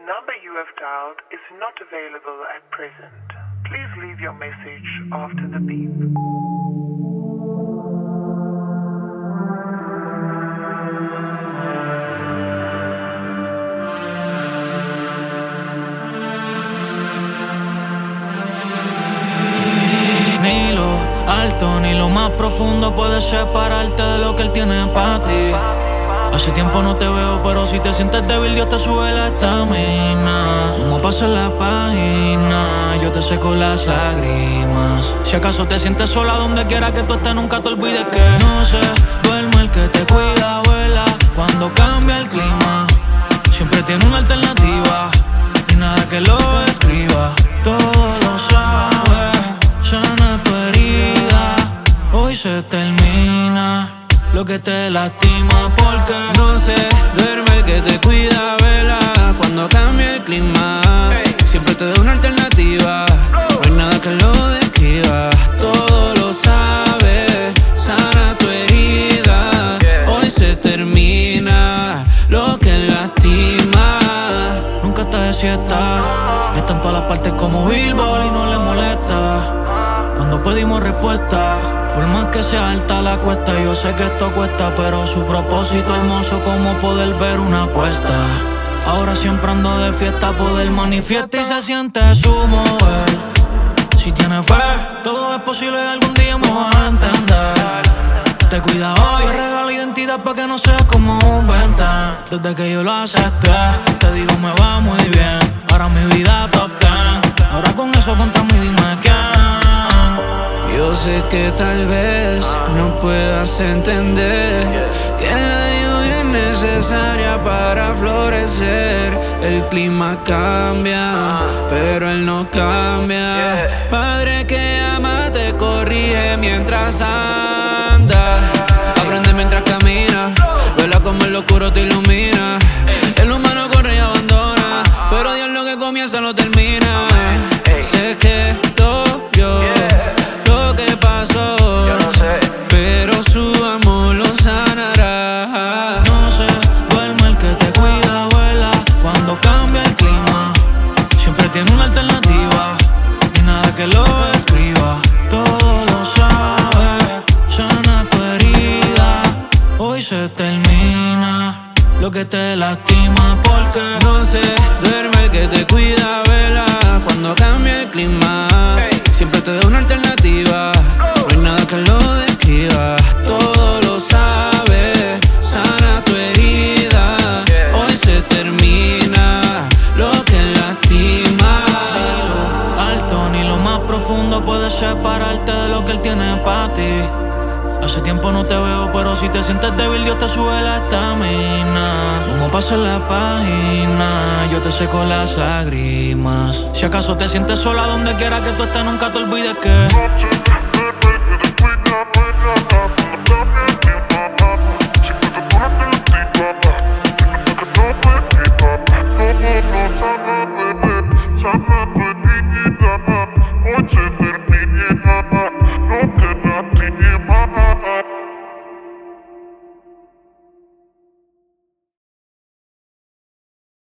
number you have dialed is not available at present. Please leave your message after the beep. Ni lo alto ni lo más profundo puede separarte de lo que él tiene para ti. Hace tiempo no te veo, pero si te sientes débil, Dios te sube la estamina. Como pasa la página, yo te seco las lágrimas. Si acaso te sientes sola donde quiera que tú estés, nunca te olvides que no se duerme el que te cuida, vuela cuando cambia el clima. Siempre tiene una alternativa y nada que lo escriba. Todo lo sabe, sana tu herida. Hoy se termina lo que te lastima, porque no se duerme el que te cuida, vela cuando cambia el clima. Siempre te da una alternativa, no hay nada que lo describa. Todo lo sabe, sana tu herida. Hoy se termina lo que lastima. Nunca está de siesta, está en todas las partes como Billboard y no le molesta cuando pedimos respuesta. Por más que sea alta la cuesta, yo sé que esto cuesta, pero su propósito hermoso como poder ver una apuesta. Ahora siempre ando de fiesta, poder manifiesta y se siente su mover. Si tienes fe, todo es posible y algún día me vas a entender. Te cuida hoy, te regalo identidad pa' que no seas como un ventana. Desde que yo lo acepté, te digo me va muy bien. Ahora mi vida top 10. Ahora con eso contamos y dime quién. Yo sé que tal vez no puedas entender que la lluvia es necesaria para florecer. El clima cambia, pero él no cambia. Padre que ama te corrige mientras anda. Aprende mientras camina, vela como el oscuro te ilumina. El humano corre y abandona, pero Dios lo que comienza lo termina. Sé que yo lo que pasó, pero su amor lo sanará. No se duerme el que te cuida, vuela cuando cambia el clima. Siempre tiene una alternativa y nada que lo escriba. Todo lo sabe, sana tu herida. Hoy se termina lo que te lastima, porque no se duerme el que te cuida, vela cuando cambia el clima. Siempre te da una alternativa, no hay nada que lo describa. Todo lo sabe, sana tu herida. Hoy se termina lo que lastima. Ni lo alto ni lo más profundo puede separarte de lo que él tiene para ti. Hace tiempo no te veo, pero si te sientes débil, Dios te sube la estamina. Como pasa la página, yo te seco las lágrimas. Si acaso te sientes sola donde quiera que tú estés, nunca te olvides que